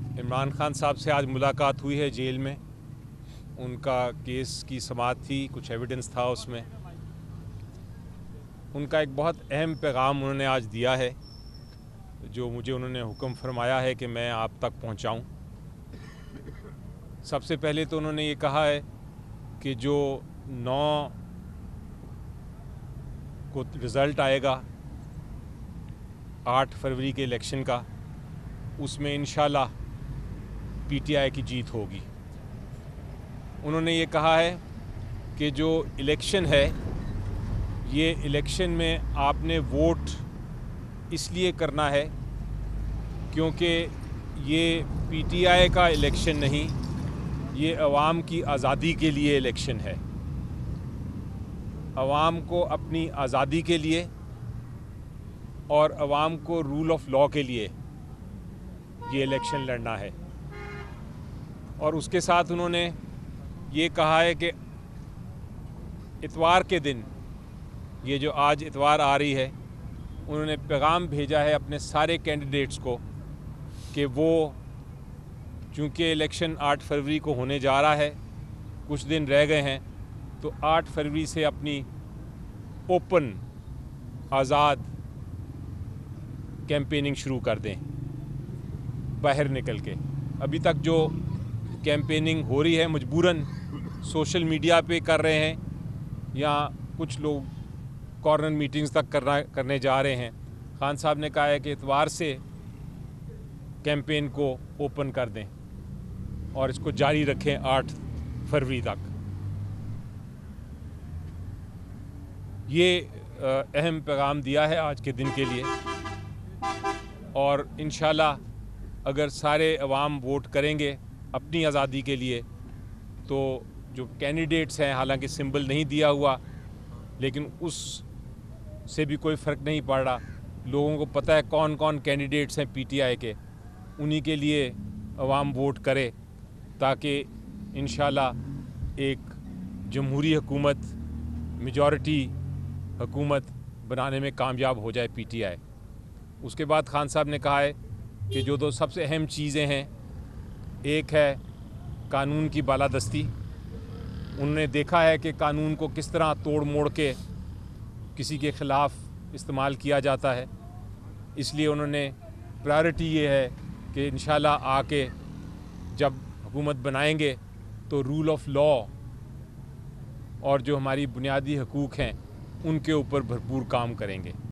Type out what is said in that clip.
عمران خان صاحب سے آج ملاقات ہوئی ہے جیل میں. ان کا کیس کی سماعت تھی, کچھ ایویڈنس تھا اس میں. ان کا ایک بہت اہم پیغام انہوں نے آج دیا ہے جو مجھے انہوں نے حکم فرمایا ہے کہ میں آپ تک پہنچاؤں. سب سے پہلے تو انہوں نے یہ کہا ہے کہ جو 9 کو رزلٹ آئے گا 8 فروری کے الیکشن کا, اس میں انشاءاللہ پی ٹی آئی کی جیت ہوگی. انہوں نے یہ کہا ہے کہ جو الیکشن ہے یہ الیکشن میں آپ نے ووٹ اس لیے کرنا ہے کیونکہ یہ پی ٹی آئی کا الیکشن نہیں, یہ عوام کی آزادی کے لیے الیکشن ہے. عوام کو اپنی آزادی کے لیے اور عوام کو رول آف لاء کے لیے یہ الیکشن لڑنا ہے. اور اس کے ساتھ انہوں نے یہ کہا ہے کہ اتوار کے دن, یہ جو آج اتوار آ رہی ہے, انہوں نے پیغام بھیجا ہے اپنے سارے کینڈیڈیٹس کو کہ وہ چونکہ الیکشن 8 فروری کو ہونے جا رہا ہے, کچھ دن رہ گئے ہیں, تو 8 فروری سے اپنی اوپن آزاد کیمپیننگ شروع کر دیں باہر نکل کے. ابھی تک جو کیمپیننگ ہو رہی ہے مجبوراً سوشل میڈیا پہ کر رہے ہیں یا کچھ لوگ کارنر میٹنگز تک کرنے جا رہے ہیں. خان صاحب نے کہا ہے کہ اتوار سے کیمپین کو اوپن کر دیں اور اس کو جاری رکھیں 8 فروری تک. یہ اہم پیغام دیا ہے آج کے دن کے لیے, اور انشاءاللہ اگر سارے عوام ووٹ کریں گے اپنی آزادی کے لیے تو جو کینڈیڈیٹس ہیں, حالانکہ سمبل نہیں دیا ہوا لیکن اس سے بھی کوئی فرق نہیں پڑ رہا, لوگوں کو پتہ ہے کون کون کینڈیڈیٹس ہیں پی ٹی آئی کے, انہی کے لیے عوام ووٹ کرے تاکہ انشاءاللہ ایک جمہوری حکومت, میجورٹی حکومت بنانے میں کامیاب ہو جائے پی ٹی آئی. اس کے بعد خان صاحب نے کہا ہے کہ جو 2 سب سے اہم چیزیں ہیں, ایک ہے قانون کی بالادستی. انہوں نے دیکھا ہے کہ قانون کو کس طرح توڑ موڑ کے کسی کے خلاف استعمال کیا جاتا ہے, اس لیے انہوں نے پرائرٹی یہ ہے کہ انشاءاللہ آ کے جب حکومت بنائیں گے تو رول آف لاء اور جو ہماری بنیادی حقوق ہیں ان کے اوپر بھرپور کام کریں گے.